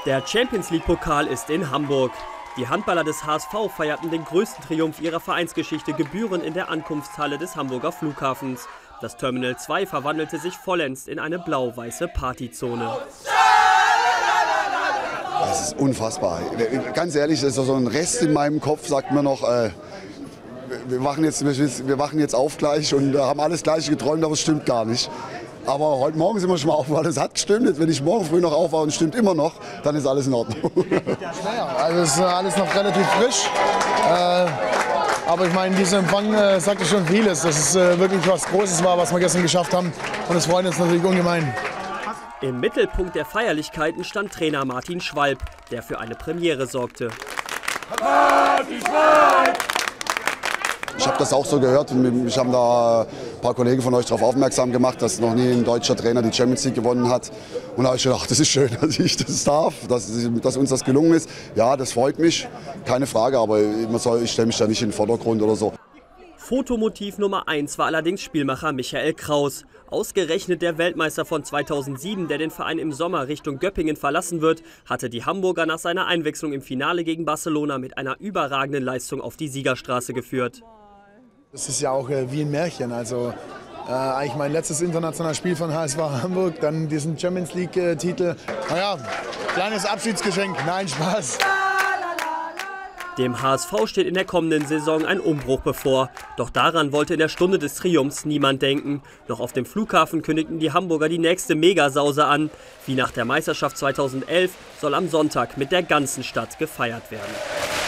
Der Champions-League-Pokal ist in Hamburg. Die Handballer des HSV feierten den größten Triumph ihrer Vereinsgeschichte gebührend in der Ankunftshalle des Hamburger Flughafens. Das Terminal 2 verwandelte sich vollends in eine blau-weiße Partyzone. Das ist unfassbar. Ganz ehrlich, das ist so ein Rest in meinem Kopf, sagt mir noch, wir wachen jetzt auf gleich und haben alles Gleiche geträumt, aber es stimmt gar nicht. Aber heute Morgen sind wir schon mal aufgewacht, es hat gestimmt. Wenn ich morgen früh noch aufwache und es stimmt immer noch, dann ist alles in Ordnung. Also es ist alles noch relativ frisch. Aber ich meine, dieser Empfang sagt ja schon vieles, dass es wirklich was Großes war, was wir gestern geschafft haben. Und es freut uns natürlich ungemein. Im Mittelpunkt der Feierlichkeiten stand Trainer Martin Schwalb, der für eine Premiere sorgte. Ich habe das auch so gehört. Ich habe da ein paar Kollegen von euch darauf aufmerksam gemacht, dass noch nie ein deutscher Trainer die Champions League gewonnen hat. Und da habe ich gedacht, das ist schön, dass ich das darf, dass uns das gelungen ist. Ja, das freut mich, keine Frage, aber ich stelle mich da nicht in den Vordergrund oder so. Fotomotiv Nummer 1 war allerdings Spielmacher Michael Kraus. Ausgerechnet der Weltmeister von 2007, der den Verein im Sommer Richtung Göppingen verlassen wird, hatte die Hamburger nach seiner Einwechslung im Finale gegen Barcelona mit einer überragenden Leistung auf die Siegerstraße geführt. Das ist ja auch wie ein Märchen. Also eigentlich mein letztes internationales Spiel von HSV Hamburg, dann diesen Champions League-Titel. Naja, kleines Abschiedsgeschenk, nein, Spaß. Dem HSV steht in der kommenden Saison ein Umbruch bevor. Doch daran wollte in der Stunde des Triumphs niemand denken. Noch auf dem Flughafen kündigten die Hamburger die nächste Megasause an. Wie nach der Meisterschaft 2011 soll am Sonntag mit der ganzen Stadt gefeiert werden.